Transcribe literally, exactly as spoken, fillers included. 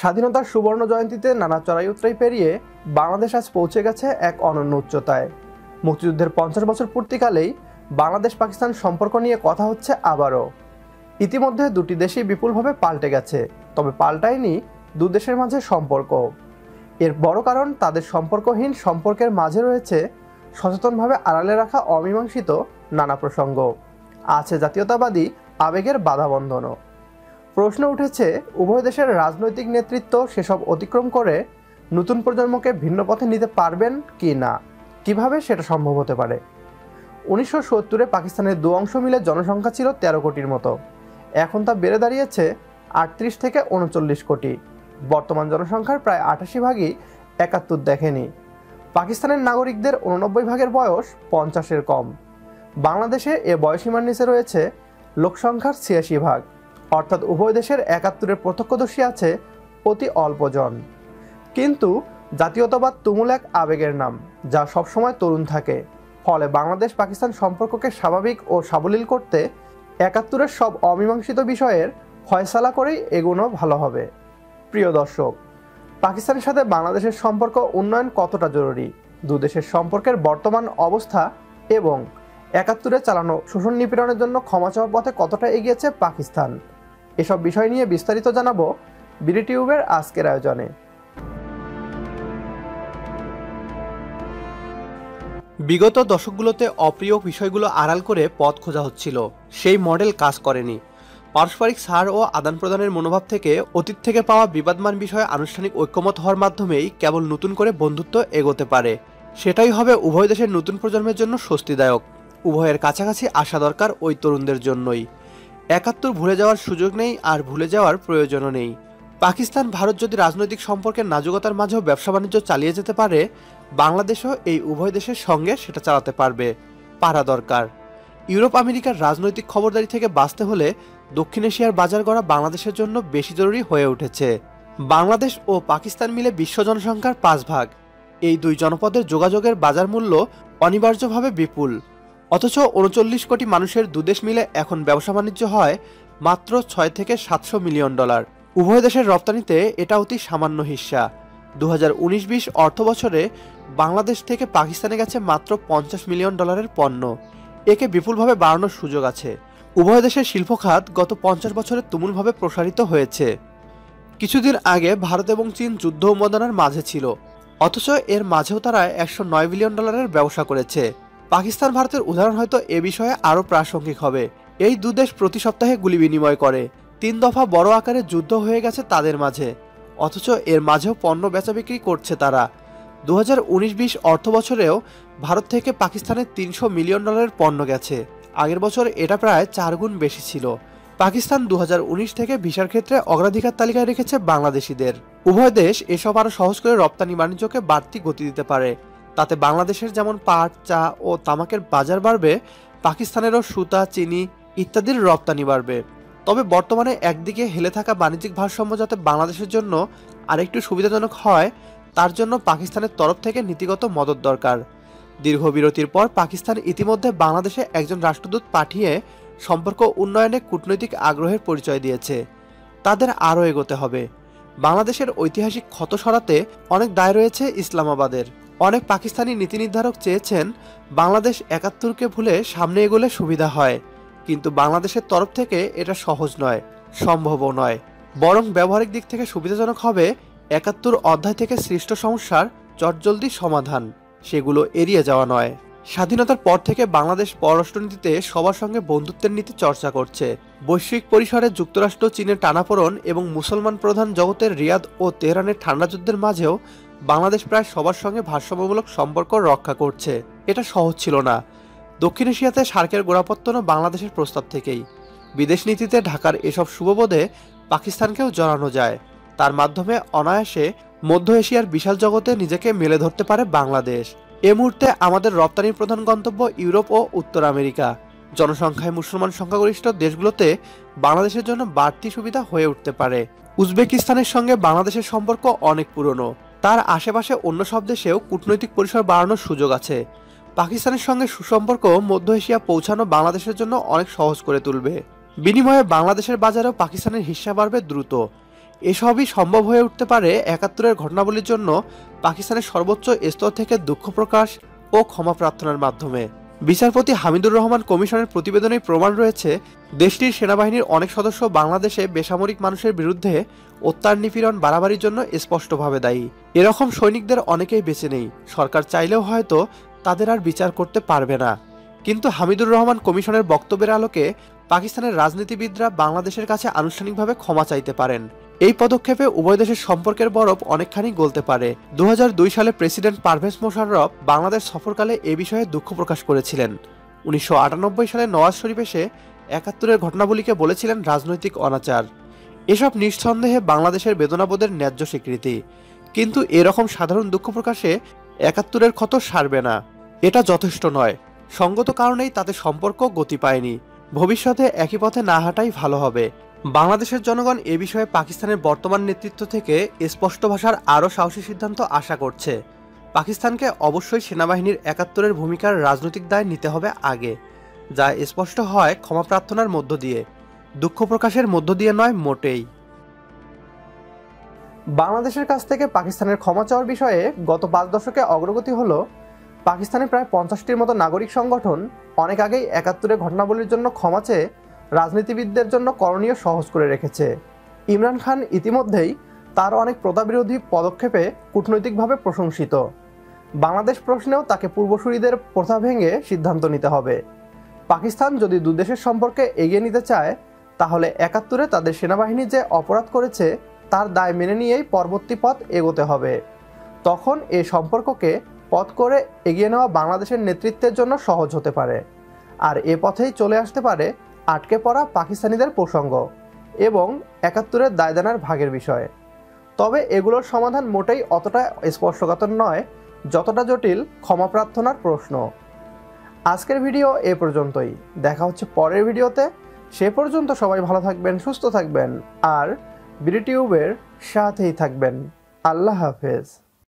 স্বাধীনতার সুবর্ণ জয়ন্তীতে নানা চড়াই উতরাই পেরিয়ে বাংলাদেশ আজ পৌঁছে গেছে এক অনন্য উচ্চতায়। মুক্তিযুদ্ধের পঞ্চাশ বছর পূর্তিকালেই বাংলাদেশ পাকিস্তান সম্পর্ক নিয়ে কথা হচ্ছে আবারও। ইতিমধ্যে দুটি দেশই বিপুলভাবে পাল্টে গেছে, তবে পাল্টায়নি দু দেশের মাঝে সম্পর্ক। এর বড় কারণ তাদের সম্পর্কহীন সম্পর্কের মাঝে রয়েছে সচেতনভাবে আড়ালে রাখা অমীমাংসিত নানা প্রসঙ্গ, আছে জাতীয়তাবাদী আবেগের বাধাবন্ধনও। প্রশ্ন উঠেছে, উভয় দেশের রাজনৈতিক নেতৃত্ব সেসব অতিক্রম করে নতুন প্রজন্মকে ভিন্ন পথে নিতে পারবেন কি না, কিভাবে সেটা সম্ভব হতে পারে। উনিশশো সত্তরে পাকিস্তানের দু অংশ মিলে জনসংখ্যা ছিল তেরো কোটির মতো, এখন তা বেড়ে দাঁড়িয়েছে আটত্রিশ থেকে উনচল্লিশ কোটি। বর্তমান জনসংখ্যার প্রায় আটাশি ভাগই একাত্তর দেখেনি। পাকিস্তানের নাগরিকদের উননব্বই ভাগের বয়স পঞ্চাশের কম। বাংলাদেশে এ বয়সীমার নিচে রয়েছে লোকসংখ্যার ছিয়াশি ভাগ, অর্থাৎ উভয় দেশের একাত্তরের প্রত্যক্ষদর্শী আছে অতি অল্প জন। কিন্তু জাতীয়তাবাদ তুমুল এক আবেগের নাম, যা সবসময় তরুণ থাকে। ফলে বাংলাদেশ পাকিস্তান সম্পর্ককে স্বাভাবিক ও সাবলীল করতে একাত্তরের সব অমীমাংসিত বিষয়ের ফয়সালা করেই এগোনো ভালো হবে। প্রিয় দর্শক, পাকিস্তানের সাথে বাংলাদেশের সম্পর্ক উন্নয়ন কতটা জরুরি, দু দেশের সম্পর্কের বর্তমান অবস্থা এবং একাত্তরে চালানো শোষণ নিপীড়নের জন্য ক্ষমা চাওয়ার পথে কতটা এগিয়েছে পাকিস্তান, এসব বিষয় নিয়ে বিস্তারিত জানাবো বিডি টিউবের আজকের আয়োজনে। বিগত দশকগুলোতে অপ্রিয় বিষয়গুলো আড়াল করে পথ খোঁজা হচ্ছিল, সেই মডেল কাজ করেনি। পারস্পরিক ছাড় ও আদান প্রদানের মনোভাব থেকে অতীত থেকে পাওয়া বিবাদমান বিষয়ে আনুষ্ঠানিক ঐক্যমত হওয়ার মাধ্যমেই কেবল নতুন করে বন্ধুত্ব এগোতে পারে। সেটাই হবে উভয় দেশের নতুন প্রজন্মের জন্য স্বস্তিদায়ক। উভয়ের কাছাকাছি আসা দরকার ওই তরুণদের জন্যই। একাত্তর ভুলে যাওয়ার সুযোগ নেই, আর ভুলে যাওয়ার প্রয়োজনও নেই। পাকিস্তান ভারত যদি রাজনৈতিক সম্পর্কের নাজুকতার মাঝেও ব্যবসা বাণিজ্য চালিয়ে যেতে পারে, বাংলাদেশও এই উভয় দেশের সঙ্গে সেটা চালাতে পারবে। পারা দরকার। ইউরোপ আমেরিকার রাজনৈতিক খবরদারি থেকে বাঁচতে হলে দক্ষিণ এশিয়ার বাজার গড়া বাংলাদেশের জন্য বেশি জরুরি হয়ে উঠেছে। বাংলাদেশ ও পাকিস্তান মিলে বিশ্ব জনসংখ্যার পাঁচ ভাগ। এই দুই জনপদের যোগাযোগের বাজার মূল্য অনিবার্যভাবে বিপুল, অথচ উনচল্লিশ কোটি মানুষের দুদেশ মিলে এখন ব্যবসা বাণিজ্য হয় মাত্র ছয় থেকে সাতশো মিলিয়ন ডলার। উভয় দেশের রপ্তানিতে এটা অতি সামান্য হিস্সা। দু হাজার উনিশ বিশ অর্থ বছরে বাংলাদেশ থেকে পাকিস্তানে গেছে মাত্র পঞ্চাশ মিলিয়ন ডলারের পণ্য। একে বিপুলভাবে বাড়ানোর সুযোগ আছে। উভয় দেশের শিল্প খাত গত পঞ্চাশ বছরে তুমুলভাবে প্রসারিত হয়েছে। কিছুদিন আগে ভারত এবং চীন যুদ্ধ উন্মাদনার মাঝে ছিল, অথচ এর মাঝেও তারা একশো নয় বিলিয়ন ডলারের ব্যবসা করেছে। পাকিস্তান ভারতের উদাহরণ হয়তো এ বিষয়ে আরও প্রাসঙ্গিক হবে। এই দুদেশ প্রতি সপ্তাহে গুলি বিনিময় করে। তিন দফা বড় আকারে যুদ্ধ হয়ে গেছে তাদের মাঝে, অথচ এর মাঝেও পণ্য বেচা বিক্রি করছে তারা। দু হাজার উনিশ বিশ অর্থ বছরেও ভারত থেকে পাকিস্তানের তিনশো মিলিয়ন ডলারের পণ্য গেছে। আগের বছর এটা প্রায় চার গুণ বেশি ছিল। পাকিস্তান দু হাজার উনিশ থেকে ভিসার ক্ষেত্রে অগ্রাধিকার তালিকায় রেখেছে বাংলাদেশিদের। উভয় দেশ এসব আরও সহজ করে রপ্তানি বাণিজ্যকে বাড়তি গতি দিতে পারে। তাতে বাংলাদেশের যেমন পাট, চা ও তামাকের বাজার বাড়বে, পাকিস্তানেরও সুতা, চিনি ইত্যাদির রপ্তানি বাড়বে। তবে বর্তমানে একদিকে হেলে থাকা বাণিজ্যিক ভারসাম্য যাতে বাংলাদেশের জন্য আরেকটু সুবিধাজনক হয়, তার জন্য পাকিস্তানের তরফ থেকে নীতিগত মদত দরকার। দীর্ঘ বিরতির পর পাকিস্তান ইতিমধ্যে বাংলাদেশে একজন রাষ্ট্রদূত পাঠিয়ে সম্পর্ক উন্নয়নে কূটনৈতিক আগ্রহের পরিচয় দিয়েছে। তাদের আরও এগোতে হবে। বাংলাদেশের ঐতিহাসিক ক্ষত সরাতে অনেক দায় রয়েছে ইসলামাবাদের। অনেক পাকিস্তানি নীতি নির্ধারক চেয়েছেন বাংলাদেশ একাত্তরকে ভুলে সামনে এগোলে সুবিধা হয়, কিন্তু বাংলাদেশের তরফ থেকে এটা সহজ নয়, সম্ভবও নয়। বরং ব্যবহারিক দিক থেকে সুবিধাজনক হবে একাত্তর অধ্যায় থেকে সৃষ্ট সমস্যার চটজলদি সমাধান, সেগুলো এড়িয়ে যাওয়া নয়। স্বাধীনতার পর থেকে বাংলাদেশ পররাষ্ট্রনীতিতে সবার সঙ্গে বন্ধুত্বের নীতি চর্চা করছে। বৈশ্বিক পরিসরে যুক্তরাষ্ট্র, চীনের টানাপোড়েন এবং মুসলমান প্রধান জগতের রিয়াদ ও তেহরানের ঠান্ডা যুদ্ধের মাঝেও বাংলাদেশ প্রায় সবার সঙ্গে ভারসাম্যমূলক সম্পর্ক রক্ষা করছে। এটা সহজ ছিল না। দক্ষিণ এশিয়াতে সার্কের গোড়াপত্তনও বাংলাদেশের প্রস্তাব থেকেই। বিদেশ নীতিতে ঢাকার এসব শুভবোধে পাকিস্তানকেও জড়ানো যায়। তার মাধ্যমে অনায়াসে মধ্য এশিয়ার বিশাল জগতে নিজেকে মেলে ধরতে পারে বাংলাদেশ। এ মুহূর্তে আমাদের রপ্তানির প্রধান গন্তব্য ইউরোপ ও উত্তর আমেরিকা। জনসংখ্যায় মুসলমান সংখ্যাগরিষ্ঠ দেশগুলোতে বাংলাদেশের জন্য বাড়তি সুবিধা হয়ে উঠতে পারে। উজবেকিস্তানের সঙ্গে বাংলাদেশের সম্পর্ক অনেক পুরনো। তার আশেপাশে অন্য সব দেশেও কূটনৈতিক পরিসর বাড়ানোর সুযোগ আছে। পাকিস্তানের সঙ্গে সুসম্পর্ক মধ্য এশিয়া পৌঁছানো বাংলাদেশের জন্য অনেক সহজ করে তুলবে। বিনিময়ে বাংলাদেশের বাজারেও পাকিস্তানের হিস্সা বাড়বে দ্রুত। এসবই সম্ভব হয়ে উঠতে পারে একাত্তরের ঘটনাবলীর জন্য পাকিস্তানের সর্বোচ্চ স্তর থেকে দুঃখ প্রকাশ ও ক্ষমা প্রার্থনার মাধ্যমে। বিচারপতি হামিদুর রহমান কমিশনের প্রতিবেদনেই প্রমাণ রয়েছে, দেশটির সেনাবাহিনীর অনেক সদস্য বাংলাদেশে বেসামরিক মানুষের বিরুদ্ধে অত্যাচার নিপীড়ন বাড়াবাড়ির জন্য স্পষ্টভাবে দায়ী। এরকম সৈনিকদের অনেকেই বেঁচে নেই, সরকার চাইলেও হয়তো তাদের আর বিচার করতে পারবে না। কিন্তু হামিদুর রহমান কমিশনের বক্তব্যের আলোকে পাকিস্তানের রাজনীতিবিদরা বাংলাদেশের কাছে আনুষ্ঠানিকভাবে ক্ষমা চাইতে পারেন। এই পদক্ষেপে উভয় দেশের সম্পর্কের বরফ অনেকখানি গলতে পারে। দু হাজার দুই সালে প্রেসিডেন্ট পারভেজ মোশাররফ বাংলাদেশ সফরকালে এ বিষয়ে দুঃখ প্রকাশ করেছিলেন। উনিশশো আটানব্বই সালে নওয়াজ শরীফ এসে একাত্তরের ঘটনাবলীকে বলেছিলেন রাজনৈতিক অনাচার। এসব নিঃসন্দেহে বাংলাদেশের বেদনাবোধের ন্যায্য স্বীকৃতি। কিন্তু এরকম সাধারণ দুঃখ প্রকাশে একাত্তরের ক্ষত সারবে না, এটা যথেষ্ট নয়। সঙ্গত কারণেই তাতে সম্পর্ক গতি পায়নি। ভবিষ্যতে একই পথে না হাঁটাই ভালো হবে। বাংলাদেশের জনগণ এ বিষয়ে পাকিস্তানের বর্তমান নেতৃত্ব থেকে স্পষ্ট ভাষার আরও সাহসী সিদ্ধান্ত আশা করছে। পাকিস্তানকে অবশ্যই সেনাবাহিনীর একাত্তরের ভূমিকার রাজনৈতিক দায় নিতে হবে আগে, যা স্পষ্ট হয় ক্ষমা প্রার্থনার মধ্য দিয়ে, দুঃখ প্রকাশের মধ্য দিয়ে নয় মোটেই। বাংলাদেশের কাছ থেকে পাকিস্তানের ক্ষমা চাওয়ার বিষয়ে গত পাঁচ দশকে অগ্রগতি হলো। পাকিস্তানের প্রায় পঞ্চাশটির মতো নাগরিক সংগঠন অনেক আগেই একাত্তরের ঘটনাবলীর জন্য ক্ষমা চেয়ে রাজনীতিবিদদের জন্য করণীয় সহজ করে রেখেছে। ইমরান খান ইতিমধ্যেই তার অনেক প্রথাবিরোধী পদক্ষেপে কূটনৈতিকভাবে প্রশংসিত। বাংলাদেশ প্রশ্নেও তাকে পূর্বসূরীদের প্রথা ভেঙে সিদ্ধান্ত নিতে হবে। পাকিস্তান যদি দুদেশের সম্পর্কে এগিয়ে নিতে চায়, তাহলে একাত্তরে তাদের সেনাবাহিনী যে অপরাধ করেছে তার দায় মেনে নিয়েই পরবর্তী পথ এগোতে হবে। তখন এ সম্পর্ককে পথ করে এগিয়ে নেওয়া বাংলাদেশের নেতৃত্বের জন্য সহজ হতে পারে। আর এ পথেই চলে আসতে পারে আটকে পড়া পাকিস্তানিদের প্রসঙ্গ এবং একাত্তরের দায়দানার ভাগের বিষয়। তবে এগুলোর সমাধান মোটেই অতটা স্পর্শকাতর নয় যতটা জটিল ক্ষমা প্রার্থনার প্রশ্ন। আজকের ভিডিও এ পর্যন্তই, দেখা হচ্ছে পরের ভিডিওতে। সে পর্যন্ত সবাই ভালো থাকবেন, সুস্থ থাকবেন আর বিডি টিউবের সাথেই থাকবেন। আল্লাহ হাফেজ।